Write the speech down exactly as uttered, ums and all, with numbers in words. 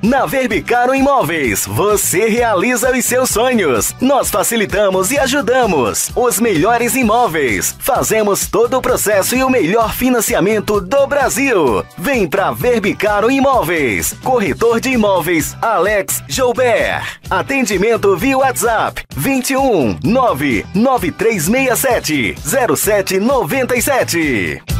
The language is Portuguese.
Na Verbicaro Imóveis, você realiza os seus sonhos. Nós facilitamos e ajudamos. Os melhores imóveis. Fazemos todo o processo e o melhor financiamento do Brasil. Vem pra Verbicaro Imóveis. Corretor de imóveis Alex Joubert. Atendimento via WhatsApp vinte e um nove nove três seis sete zero sete nove sete.